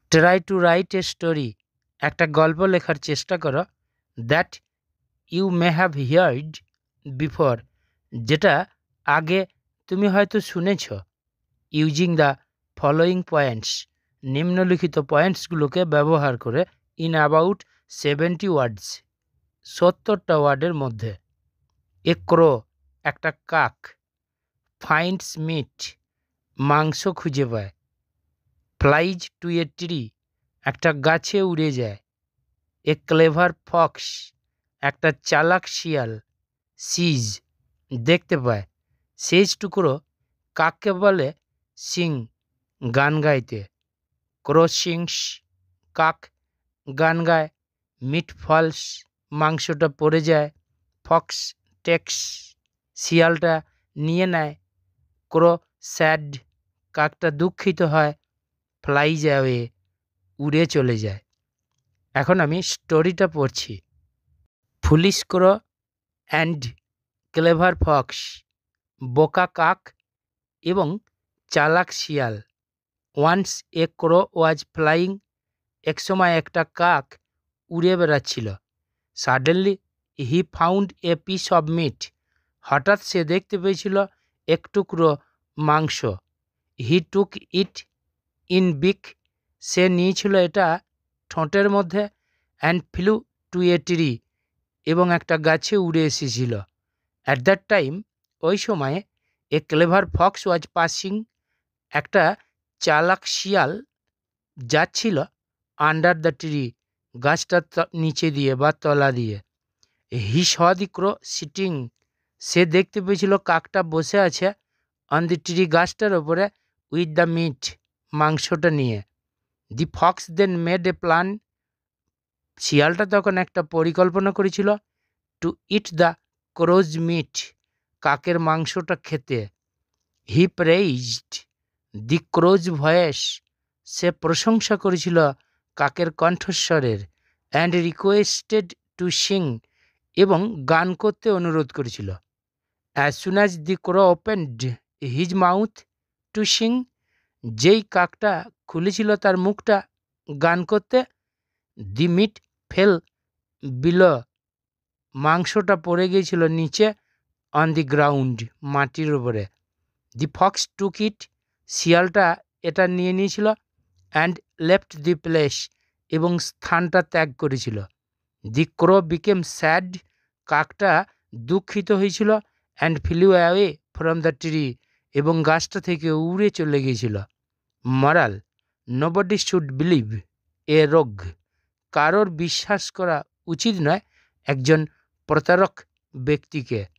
Try to write a story, একটা গল্প লেখার চেষ্টা করো, that you may have heard before, যেটা আগে তুমি হয়তো শুনেছ। ইউজিং দ্য ফলোয়িং পয়েন্টস, নিম্নলিখিত পয়েন্টসগুলোকে ব্যবহার করে, ইন অ্যাবাউট 70 ওয়ার্ডস, 70টা ওয়ার্ডের মধ্যে। এ ক্রো, একটা কাক। ফাইন্ডস মিট, মাংস খুঁজে পায়। ফ্লাইজ টু এ ট্রি, একটা গাছে উড়ে যায়। এ ক্লেভার ফক্স, একটা চালাক শিয়াল। সিজ, দেখতে পায়। সেজ টুকরো, কাককে বলে সিং, গান গাইতে। ক্রো সিংস, কাক গান গায়। মিট ফলস, মাংসটা পড়ে যায়। ফক্স টেক্স, শিয়ালটা নিয়ে নেয়। ক্রো স্যাড, কাকটা দুঃখিত হয়। ফ্লাইজ অ্যাওয়ে, উড়ে চলে যায়। এখন আমি স্টোরিটা পড়ছি। Foolish crow and clever fox, বোকা কাক এবং চালাক শিয়াল। Once a crow was flying, একসময় একটা কাক উড়ে বেড়াচ্ছিল। Suddenly he found a piece of meat, হঠাৎ সে দেখতে পেয়েছিল এক টুকরো মাংস। হি টুক ইট ইন বিক, সে নিয়েছিল এটা ঠোঁটের মধ্যে। And flew to a tree, এবং একটা গাছে উড়ে এসেছিল। অ্যাট দ্যাট টাইম, ওই সময়ে, a clever fox was passing, একটা চালাক শিয়াল যাচ্ছিল। আন্ডার দ্য ট্রি, গাছটার নিচে দিয়ে বা তলা দিয়ে। হি স দি ক্রো সিটিং, সে দেখতে পেয়েছিল কাকটা বসে আছে অন দি ট্রি, গাছটার ওপরে, উইথ দ্য মিট, মাংসটা নিয়ে। The fox then made a plan, শিয়ালটা তখন একটা পরিকল্পনা করেছিল। To eat the crow's meat, কাকের মাংসটা খেতে। হি প্রেইজড দি ক্রোজ ভয়েস, সে প্রশংসা করেছিল কাকের কণ্ঠস্বরের। অ্যান্ড রিকোয়েস্টেড টু সিং, এবং গান করতে অনুরোধ করেছিল। As soon as the crow opened his mouth to sing, যেই কাকটা খুলেছিল তার মুখটা গান করতে, দি মিট ফেল বিলো, মাংসটা পড়ে গিয়েছিল নিচে। অন দি গ্রাউন্ড, মাটির উপরে। দি ফক্স টুক ইট, শিয়ালটা এটা নিয়ে নিয়েছিল। অ্যান্ড লেফট দি প্লেস, এবং স্থানটা ত্যাগ করেছিল। দি ক্রো বিকেম স্যাড, কাকটা দুঃখিত হয়েছিল। And flew away from the tree, এবং গাছটা থেকে উড়ে চলে গিয়েছিল। Moral, nobody should believe a rogue, কারোর বিশ্বাস করা উচিত নয় একজন প্রতারক ব্যক্তিকে।